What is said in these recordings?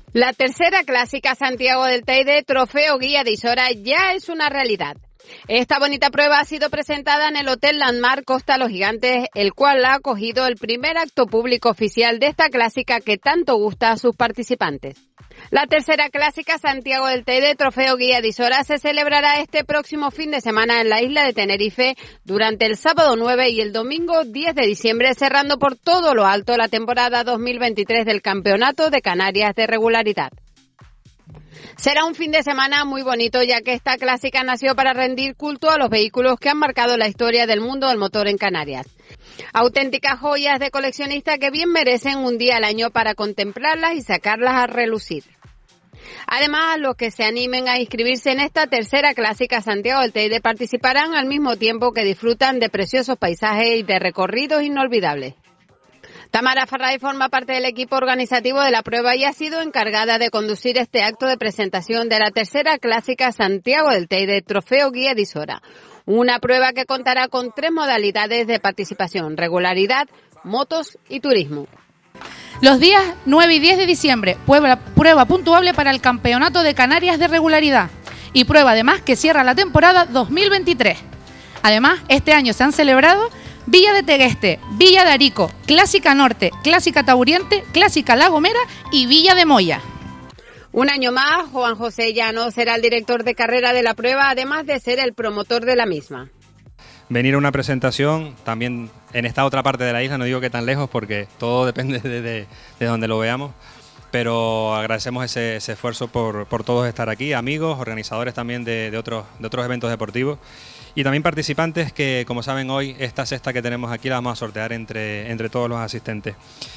La tercera clásica Santiago del Teide, Trofeo Guía de Isora, ya es una realidad. Esta bonita prueba ha sido presentada en el Hotel Landmark Costa Los Gigantes, el cual ha acogido el primer acto público oficial de esta clásica que tanto gusta a sus participantes. La tercera clásica Santiago del Teide, Trofeo Guía de Isora, se celebrará este próximo fin de semana en la isla de Tenerife durante el sábado 9 y el domingo 10 de diciembre, cerrando por todo lo alto la temporada 2023 del Campeonato de Canarias de Regularidad. Será un fin de semana muy bonito, ya que esta clásica nació para rendir culto a los vehículos que han marcado la historia del mundo del motor en Canarias. Auténticas joyas de coleccionista que bien merecen un día al año para contemplarlas y sacarlas a relucir. Además, los que se animen a inscribirse en esta tercera clásica Santiago del Teide participarán al mismo tiempo que disfrutan de preciosos paisajes y de recorridos inolvidables. Tamara Farray forma parte del equipo organizativo de la prueba y ha sido encargada de conducir este acto de presentación de la tercera clásica Santiago del Teide, Trofeo Guía de Isora. Una prueba que contará con 3 modalidades de participación: regularidad, motos y turismo. Los días 9 y 10 de diciembre, prueba puntuable para el Campeonato de Canarias de Regularidad y prueba además que cierra la temporada 2023. Además, este año se han celebrado Villa de Tegueste, Villa de Arico, Clásica Norte, Clásica Tauriente, Clásica La Gomera y Villa de Moya. Un año más, Juan José Llano será el director de carrera de la prueba, además de ser el promotor de la misma. Venir a una presentación también en esta otra parte de la isla, no digo que tan lejos porque todo depende de donde lo veamos, pero agradecemos ese esfuerzo por todos estar aquí, amigos, organizadores también de otros eventos deportivos y también participantes que, como saben, hoy esta cesta que tenemos aquí la vamos a sortear entre todos los asistentes.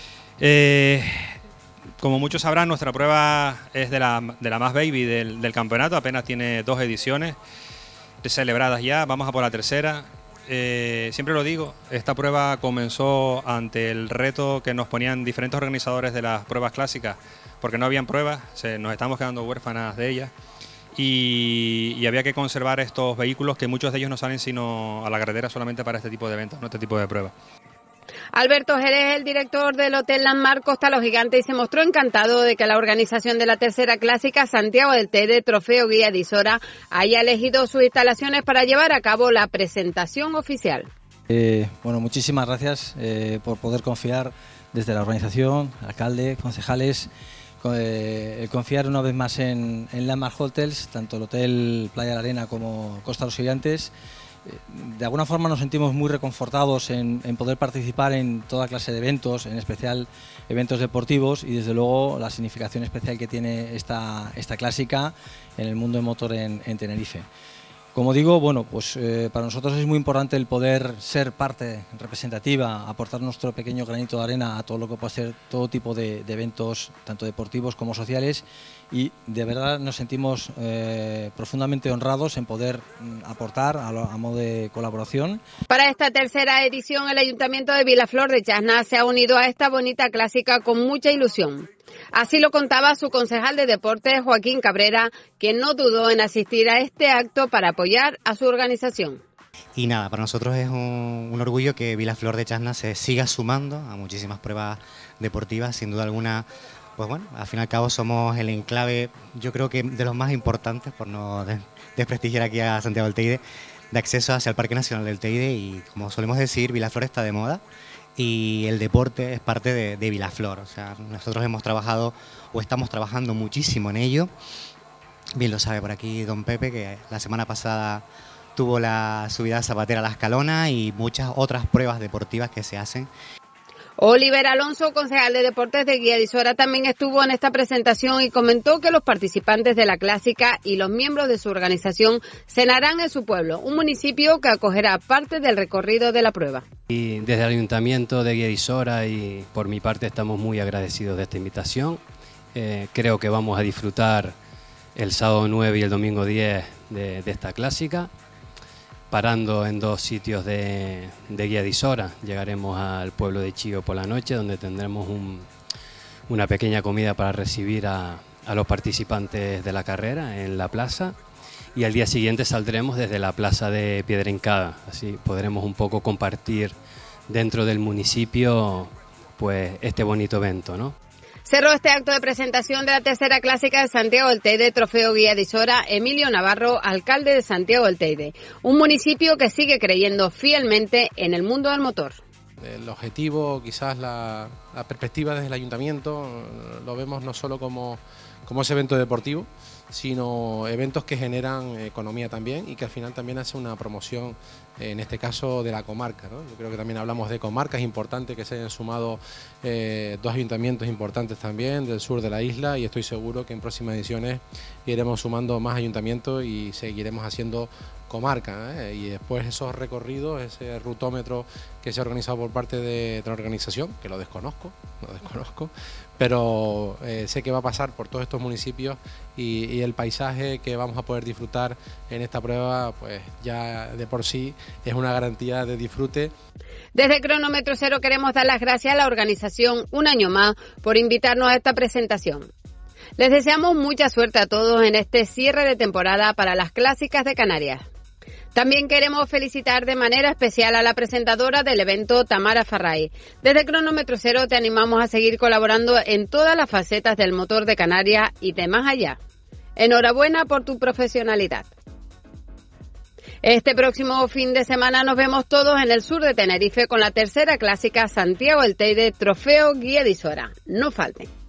Como muchos sabrán, nuestra prueba es de la más baby del campeonato, apenas tiene 2 ediciones celebradas ya, vamos a por la tercera. Siempre lo digo, esta prueba comenzó ante el reto que nos ponían diferentes organizadores de las pruebas clásicas, porque no habían pruebas, nos estamos quedando huérfanas de ellas y había que conservar estos vehículos que muchos de ellos no salen sino a la carretera solamente para este tipo de eventos, no este tipo de pruebas. Alberto Jerez, el director del Hotel Landmark Costa Los Gigantes, se mostró encantado de que la organización de la tercera clásica Santiago del Teide, Trofeo Guía de Isora, haya elegido sus instalaciones para llevar a cabo la presentación oficial. Bueno, muchísimas gracias por poder confiar desde la organización, alcalde, concejales, confiar una vez más en Landmark Hotels, tanto el Hotel Playa de la Arena como Costa Los Gigantes. De alguna forma nos sentimos muy reconfortados en poder participar en toda clase de eventos, en especial eventos deportivos y desde luego la significación especial que tiene esta clásica en el mundo del motor en Tenerife. Como digo, bueno, pues para nosotros es muy importante el poder ser parte representativa, aportar nuestro pequeño granito de arena a todo lo que puede ser todo tipo de eventos, tanto deportivos como sociales, y de verdad nos sentimos profundamente honrados en poder aportar a modo de colaboración. Para esta tercera edición, el Ayuntamiento de Vilaflor de Chasna se ha unido a esta bonita clásica con mucha ilusión. Así lo contaba su concejal de deportes, Joaquín Cabrera, quien no dudó en asistir a este acto para apoyar a su organización. Y nada, para nosotros es un orgullo que Vilaflor de Chasna se siga sumando a muchísimas pruebas deportivas, sin duda alguna. Pues bueno, al fin y al cabo somos el enclave, yo creo que de los más importantes, por no desprestigiar aquí a Santiago del Teide, de acceso hacia el Parque Nacional del Teide, y como solemos decir, Vilaflor está de moda y el deporte es parte de Vilaflor. O sea, nosotros hemos trabajado o estamos trabajando muchísimo en ello. Bien lo sabe por aquí don Pepe, que la semana pasada tuvo la subida zapatera a la Escalona y muchas otras pruebas deportivas que se hacen. Oliver Alonso, concejal de Deportes de Guía de Isora, también estuvo en esta presentación y comentó que los participantes de la clásica y los miembros de su organización cenarán en su pueblo, un municipio que acogerá parte del recorrido de la prueba. Y desde el Ayuntamiento de Guía de Isora y por mi parte estamos muy agradecidos de esta invitación. Creo que vamos a disfrutar el sábado 9 y el domingo 10 de esta clásica, parando en 2 sitios de Guía de Isora. Llegaremos al pueblo de Chío por la noche, donde tendremos una pequeña comida para recibir a los participantes de la carrera en la plaza, y al día siguiente saldremos desde la plaza de Piedra Hincada. Así podremos un poco compartir dentro del municipio pues este bonito evento, ¿no? Cerró este acto de presentación de la tercera clásica de Santiago del Teide, Trofeo Guía de Isora, Emilio Navarro, alcalde de Santiago del Teide, un municipio que sigue creyendo fielmente en el mundo del motor. El objetivo, quizás la perspectiva desde el ayuntamiento, lo vemos no solo como ese evento deportivo, sino eventos que generan economía también y que al final también hace una promoción, en este caso de la comarca, ¿no? Yo creo que también hablamos de comarcas, es importante que se hayan sumado dos ayuntamientos importantes también del sur de la isla, y estoy seguro que en próximas ediciones iremos sumando más ayuntamientos y seguiremos haciendo comarca, y después esos recorridos, ese rutómetro que se ha organizado por parte de la organización, que lo desconozco, pero sé que va a pasar por todos estos municipios y el paisaje que vamos a poder disfrutar en esta prueba, pues ya de por sí es una garantía de disfrute. Desde Cronómetro Cero queremos dar las gracias a la organización un año más por invitarnos a esta presentación. Les deseamos mucha suerte a todos en este cierre de temporada para las clásicas de Canarias. También queremos felicitar de manera especial a la presentadora del evento, Tamara Farray. Desde Cronómetro Cero te animamos a seguir colaborando en todas las facetas del motor de Canarias y de más allá. Enhorabuena por tu profesionalidad. Este próximo fin de semana nos vemos todos en el sur de Tenerife con la tercera clásica Santiago del Teide, Trofeo Guía de Isora. No falten.